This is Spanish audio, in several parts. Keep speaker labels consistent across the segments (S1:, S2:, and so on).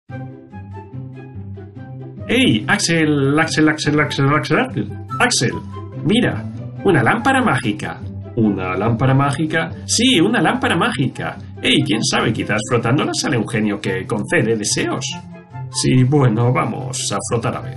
S1: ¡Hey, Axel! ¡Axel! Mira, una lámpara mágica. ¿Una lámpara mágica? Sí, una lámpara mágica. ¡Hey, quién sabe! Quizás frotándola sale un genio que concede deseos. Sí, bueno, vamos a frotar a ver.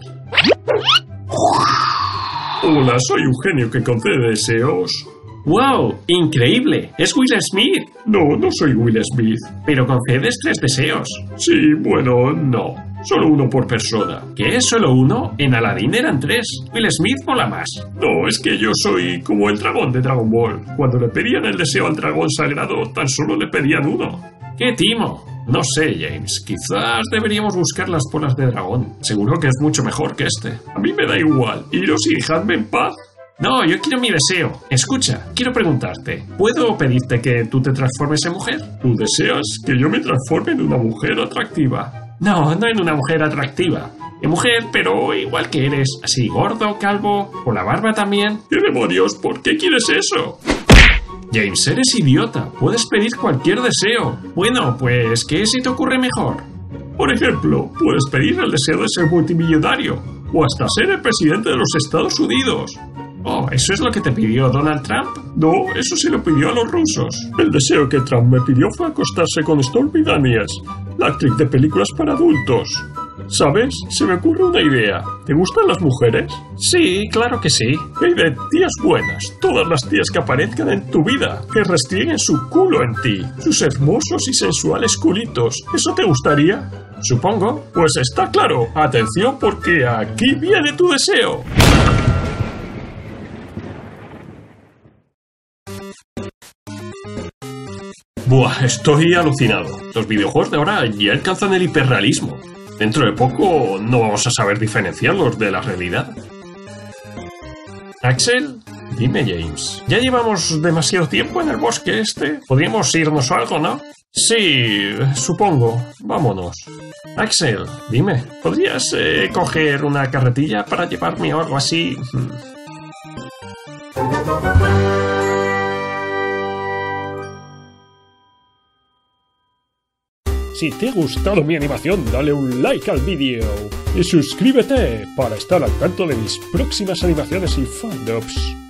S1: Hola, soy un genio que concede deseos. ¡Wow! ¡Increíble! ¡Es Will Smith! No, no soy Will Smith. Pero concedes 3 deseos. Sí, bueno, no. Solo 1 por persona. ¿Qué? ¿Solo 1? En Aladdin eran 3. Will Smith mola más. No, es que yo soy como el dragón de Dragon Ball. Cuando le pedían el deseo al dragón sagrado, tan solo le pedían 1. ¡Qué timo! No sé, James. Quizás deberíamos buscar las bolas de dragón. Seguro que es mucho mejor que este. A mí me da igual. Iros y dejadme en paz. No, yo quiero mi deseo. Escucha, quiero preguntarte. ¿Puedo pedirte que tú te transformes en mujer? ¿Tú deseas que yo me transforme en una mujer atractiva? No, no en una mujer atractiva. En mujer, pero igual que eres. Así, gordo, calvo, con la barba también. ¿Qué demonios? ¿Por qué quieres eso? James, eres idiota. Puedes pedir cualquier deseo. Bueno, pues, ¿qué se te ocurre mejor? Por ejemplo, puedes pedir el deseo de ser multimillonario. O hasta ser el presidente de los Estados Unidos. Oh, ¿eso es lo que te pidió Donald Trump? No, eso se lo pidió a los rusos. El deseo que Trump me pidió fue acostarse con Stormy Daniels, la actriz de películas para adultos. ¿Sabes? Se me ocurre una idea. ¿Te gustan las mujeres? Sí, claro que sí. Y de tías buenas, todas las tías que aparezcan en tu vida, que restrieguen su culo en ti, sus hermosos y sensuales culitos. ¿Eso te gustaría? Supongo. Pues está claro. Atención porque aquí viene tu deseo. Buah, estoy alucinado. Los videojuegos de ahora ya alcanzan el hiperrealismo. Dentro de poco no vamos a saber diferenciarlos de la realidad. ¿Axel? Dime, James. Ya llevamos demasiado tiempo en el bosque este. ¿Podríamos irnos o algo, no? Sí, supongo. Vámonos. Axel, dime. ¿Podrías coger una carretilla para llevarme o algo así?
S2: Si te ha gustado mi animación, dale un like al vídeo y suscríbete para estar al tanto de mis próximas animaciones y fandubs.